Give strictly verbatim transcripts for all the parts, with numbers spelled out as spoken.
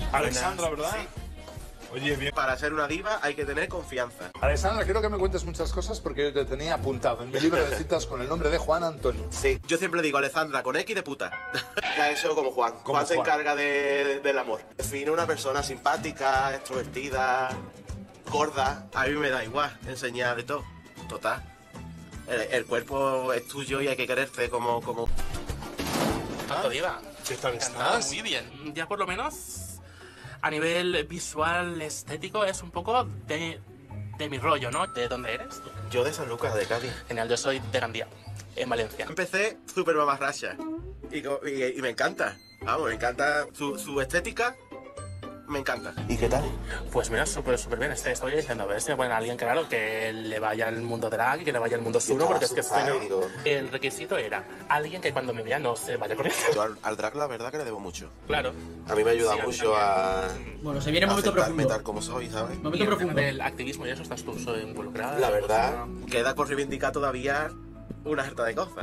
Alexandra, ¿verdad? Sí. Oye, bien. Para ser una diva hay que tener confianza. Alexandra, quiero que me cuentes muchas cosas porque yo te tenía apuntado en mi libro de citas con el nombre de Juan Antonio. Sí, yo siempre digo Alexandra con X de puta. Ya eso como Juan. Como Juan se Juan. encarga de, del amor. Define una persona simpática, extrovertida, gorda. A mí me da igual enseñar de todo. Total. El, el cuerpo es tuyo y hay que quererse como... como... Tanto diva. ¿Qué tal Encantada, estás? muy bien. Ya por lo menos a nivel visual, estético, es un poco de, de mi rollo, ¿no? ¿De dónde eres? Yo de San Lucas, de Cádiz. Genial, yo soy de Gandía, en Valencia. Empecé súper mamarracha y, co- y, y me encanta. Vamos, me encanta su, su estética. Me encanta. ¿Y qué tal? Pues mira, súper, súper bien. Estoy, estoy diciendo, a ver si me ponen a alguien, claro, que le vaya al mundo drag y que le vaya al mundo suro, porque es que estaba estoy, asustado, ¿no? El requisito era alguien que cuando me vea no se vaya corriendo. Yo al, al drag la verdad que le debo mucho. Claro. A mí me ayuda Sí, a mí mucho también. a... Bueno, se viene a momento aceptarme profundo. tal como soy, ¿sabes? Y Momento en el tema profundo. del activismo y eso, ¿estás tú soy involucrada? La verdad, queda por reivindicar todavía una harta de cosas.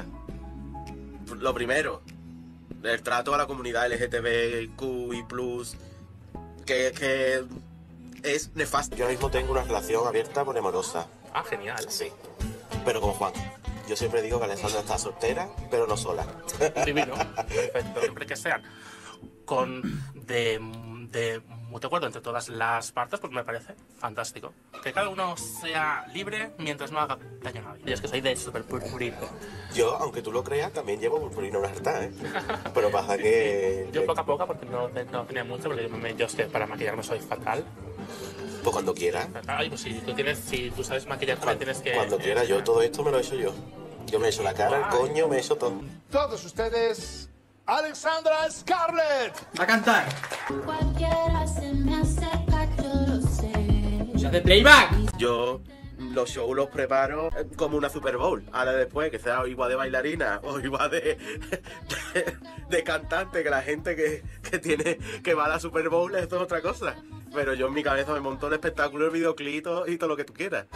Lo primero, el trato a la comunidad L G T B Q I plus, que, que es nefasto. Yo ahora mismo tengo una relación abierta poliamorosa, Ah, genial. sí, pero con Juan. Yo siempre digo que Alessandra está soltera, pero no sola. Divino, perfecto. Siempre que sean con de, de mutuo acuerdo entre todas las partes, pues me parece fantástico. Que cada uno sea libre mientras no haga daño a nadie. Yo es que soy de super purpurino. Yo, aunque tú lo creas, también llevo purpurina una harta, ¿eh? Pero pasa que... Yo poco a poco, porque no, no tenía mucho, porque yo, me- yo es que para maquillarme soy fatal. Pues cuando quiera. Ay, pues si tú tienes, si tú sabes maquillar, también tienes que... Cuando quiera, yo todo esto me lo he hecho yo. Yo me he hecho la cara, el Ay. coño, me he hecho todo. Todos ustedes, Alexandra Scarlett. Va a cantar. Cualquiera se me acerca, yo lo sé. Se hace playback. Yo los shows los preparo eh, como una Super Bowl. Ahora después, que sea igual de bailarina o igual de, de, de cantante, que la gente que, que tiene que va a la Super Bowl, esto es otra cosa. Pero yo en mi cabeza me monto el espectáculo, el videoclip y todo, y todo lo que tú quieras.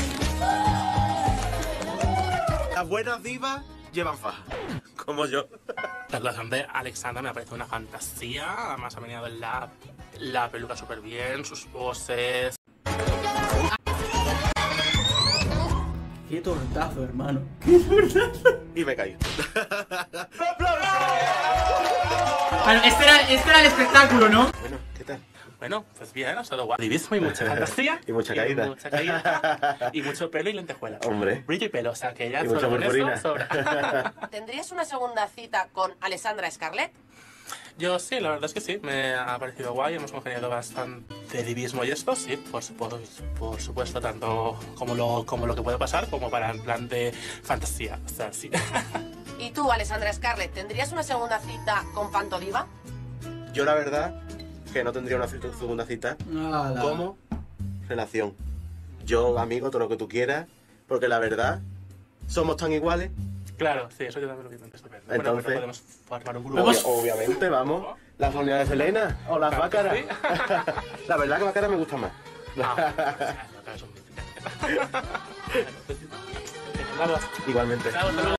Las buenas divas llevan faja, como yo. La relación de Alexandra me parece una fantasía. Además ha venido la, la peluca súper bien, sus poses. Qué tortazo, hermano. Y me caí. Bueno, este era, este era el espectáculo, ¿no? Bueno, ¿qué tal? Bueno, pues bien, ha sido guadivismo y mucha fantasía. Y mucha caída. Y mucha caída. Y mucho pelo y lentejuela. Hombre. Brillo y pelo, o sea que ya Y solo mucha con purpurina. eso sobra. ¿Tendrías una segunda cita con Alessandra Scarlett? Yo sí, la verdad es que sí, me ha parecido guay, hemos congeniado bastante divismo y esto, sí, por, por, por supuesto, tanto como lo, como lo que puede pasar, como para en plan de fantasía, o sea, sí. ¿Y tú, Alessandra Scarlett, tendrías una segunda cita con Fantodiva? Yo la verdad que no tendría una cita- segunda cita Ala. como relación. Yo, amigo, todo lo que tú quieras, porque la verdad, somos tan iguales. Claro, sí, eso yo también lo vi antes. Bueno, Entonces- bueno, podemos formar un grupo. Vamos. Obvia- obviamente, vamos. Las unidades de Selena o las Claro que bácaras. sí. La verdad que bácaras me gusta más. Ah, o sea, no, no, no, no, no. Igualmente. Chao, hasta luego.